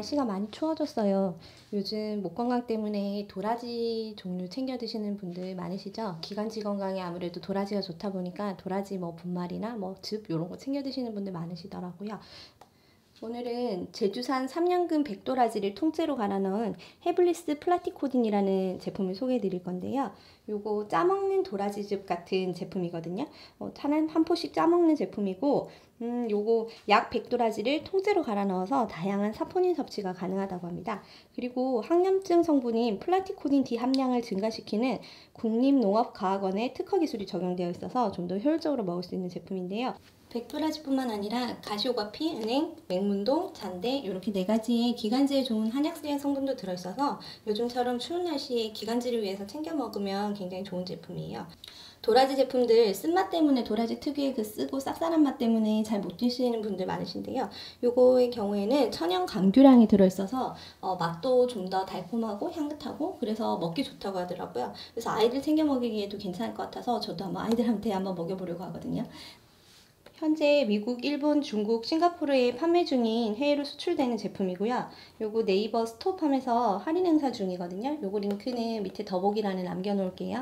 날씨가 많이 추워졌어요. 요즘 목 건강 때문에 도라지 종류 챙겨 드시는 분들 많으시죠? 기관지 건강에 아무래도 도라지가 좋다 보니까 도라지 뭐 분말이나 뭐 즙 이런 거 챙겨 드시는 분들 많으시더라고요. 오늘은 제주산 3년근 백도라지를 통째로 갈아 넣은 해블리스 플라티코딘이라는 제품을 소개해 드릴 건데요. 요거 짜먹는 도라지즙 같은 제품이거든요. 한 포씩 짜먹는 제품이고, 요거 약 백도라지를 통째로 갈아 넣어서 다양한 사포닌 섭취가 가능하다고 합니다. 그리고 항염증 성분인 플라티코딘 D 함량을 증가시키는 국립농업과학원의 특허 기술이 적용되어 있어서 좀 더 효율적으로 먹을 수 있는 제품인데요. 백도라지뿐만 아니라 가시오과피, 은행, 맹문동, 잔대 이렇게 4가지의 기관지에 좋은 한약재 성분도 들어있어서 요즘처럼 추운 날씨에 기관지를 위해서 챙겨 먹으면 굉장히 좋은 제품이에요. 도라지 제품들 쓴맛 때문에 도라지 특유의 그 쓰고 쌉쌀한 맛 때문에 잘 못 드시는 분들 많으신데요. 요거의 경우에는 천연 감귤향이 들어있어서 맛도 좀 더 달콤하고 향긋하고 그래서 먹기 좋다고 하더라고요. 그래서 아이들 챙겨 먹이기에도 괜찮을 것 같아서 저도 한번 아이들한테 한번 먹여보려고 하거든요. 현재 미국, 일본, 중국, 싱가포르에 판매 중인 해외로 수출되는 제품이고요. 요거 네이버 스토어팜에서 할인 행사 중이거든요. 요거 링크는 밑에 더보기란에 남겨놓을게요.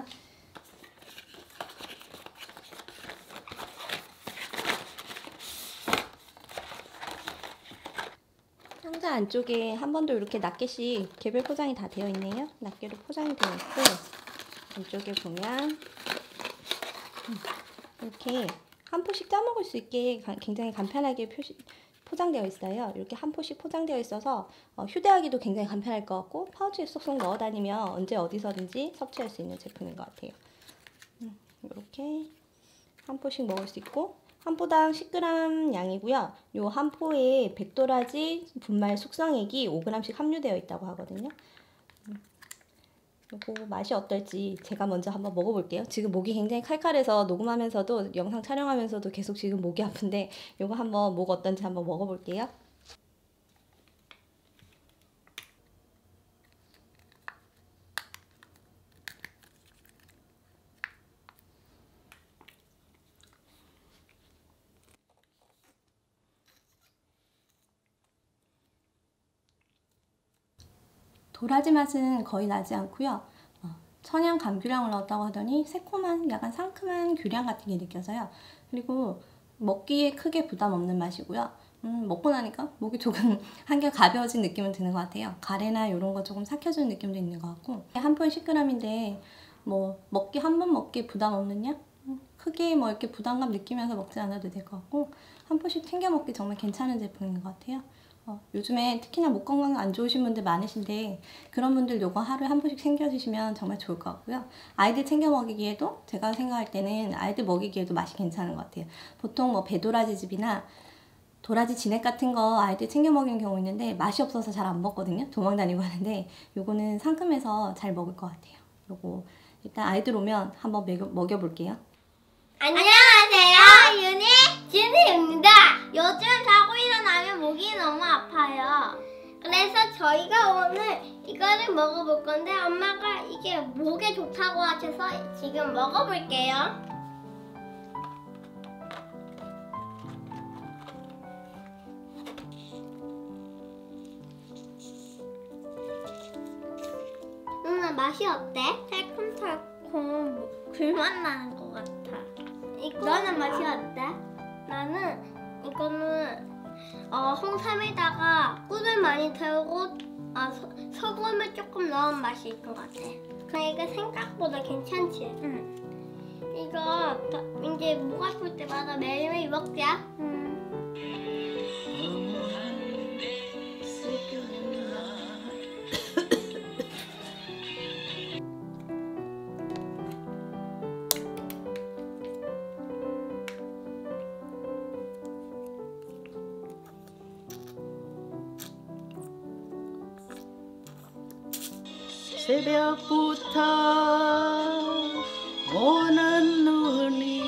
상자 안쪽에 한 번도 이렇게 낱개씩 개별 포장이 다 되어 있네요. 낱개로 포장이 되어 있고 안쪽에 보면 이렇게 한 포씩 짜먹을 수 있게 굉장히 간편하게 포장되어 있어요. 이렇게 한 포씩 포장되어 있어서 휴대하기도 굉장히 간편할 것 같고 파우치에 쏙쏙 넣어 다니면 언제 어디서든지 섭취할 수 있는 제품인 것 같아요. 이렇게 한 포씩 먹을 수 있고 한 포당 10g 양이고요. 요 한 포에 백도라지 분말 숙성액이 5g씩 함유되어 있다고 하거든요. 요거 맛이 어떨지 제가 먼저 한번 먹어볼게요. 지금 목이 굉장히 칼칼해서 녹음하면서도 영상 촬영하면서도 계속 지금 목이 아픈데 요거 한번 목 어떤지 한번 먹어볼게요. 도라지 맛은 거의 나지 않고요. 천연 감귤향을 넣었다고 하더니 새콤한 약간 상큼한 귤향 같은 게 느껴져요. 그리고 먹기에 크게 부담 없는 맛이고요. 먹고 나니까 목이 조금 한결 가벼워진 느낌은 드는 것 같아요. 가래나 이런 거 조금 삭혀주는 느낌도 있는 것 같고 한 포에 10g인데 뭐 한 번 먹기에 부담 없느냐? 크게 뭐 이렇게 부담감 느끼면서 먹지 않아도 될 것 같고 한 포씩 챙겨 먹기 정말 괜찮은 제품인 것 같아요. 요즘에 특히나 목 건강 안 좋으신 분들 많으신데 그런 분들 요거 하루에 한 포씩 챙겨 드시면 정말 좋을 것 같고요. 아이들 챙겨 먹이기에도 제가 생각할 때는 아이들 먹이기에도 맛이 괜찮은 것 같아요. 보통 뭐 배도라지즙이나 도라지 진액 같은 거 아이들 챙겨 먹이는 경우 있는데 맛이 없어서 잘 안 먹거든요. 도망 다니고 하는데 요거는 상큼해서 잘 먹을 것 같아요. 요거 일단 아이들 오면 한번 먹여볼게요. 안녕하세요. 윤희입니다. 요즘 자고 일어나면 목이 너무 아파요. 그래서 저희가 오늘 이거를 먹어볼 건데 엄마가 이게 목에 좋다고 하셔서 지금 먹어볼게요. 누나 맛이 어때? 새콤달콤 귤맛 나는 것 같아. 너는 맛이 어때? 나는 이거는 홍삼에다가 꿀을 많이 태우고 소금을 조금 넣은 맛일 것 같아. 그러니까 생각보다 괜찮지? 응. 이거 이제 목 아플 때마다 매일매일 먹자. 새벽부터 오는 눈이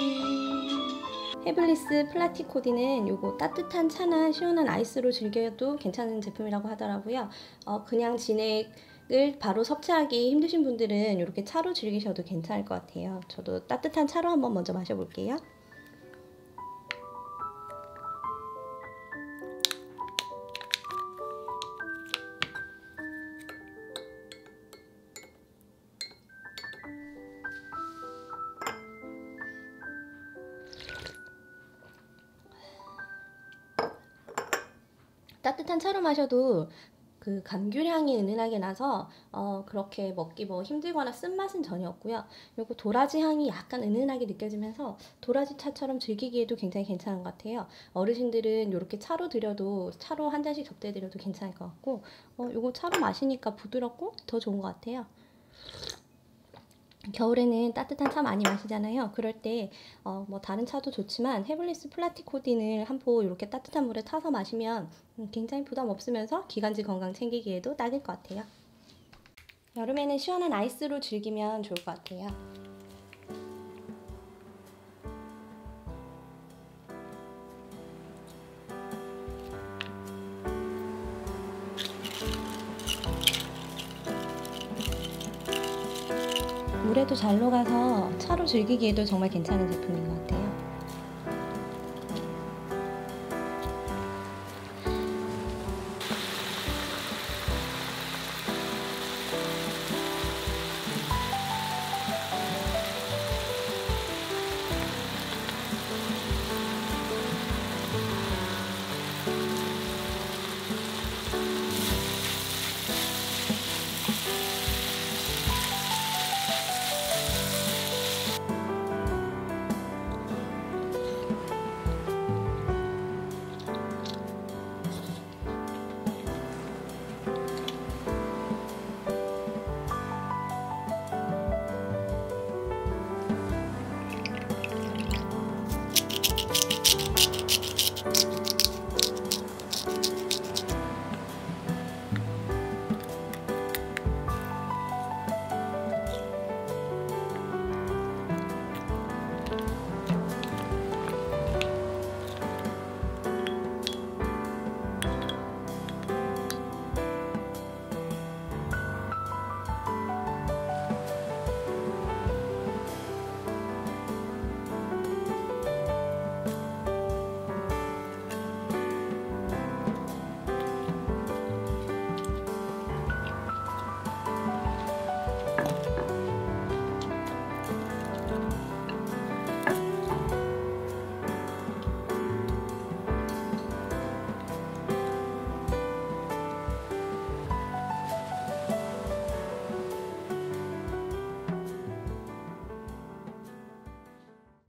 해블리스 플라티코딘은 요거 따뜻한 차나 시원한 아이스로 즐겨도 괜찮은 제품이라고 하더라고요. 그냥 진액을 바로 섭취하기 힘드신 분들은 이렇게 차로 즐기셔도 괜찮을 것 같아요. 저도 따뜻한 차로 한번 먼저 마셔볼게요. 따뜻한 차로 마셔도 그 감귤향이 은은하게 나서 그렇게 먹기 뭐 힘들거나 쓴맛은 전혀 없고요. 그리고 도라지 향이 약간 은은하게 느껴지면서 도라지 차처럼 즐기기에도 굉장히 괜찮은 것 같아요. 어르신들은 이렇게 차로 드려도 차로 한 잔씩 접대 드려도 괜찮을 것 같고 요거 차로 마시니까 부드럽고 더 좋은 것 같아요. 겨울에는 따뜻한 차 많이 마시잖아요. 그럴 때 뭐 다른 차도 좋지만 헤블리스 플라티코딘을 한 포 이렇게 따뜻한 물에 타서 마시면 굉장히 부담 없으면서 기관지 건강 챙기기에도 딱일 것 같아요. 여름에는 시원한 아이스로 즐기면 좋을 것 같아요. 물에도 잘 녹아서 차로 즐기기에도 정말 괜찮은 제품인 것 같아요.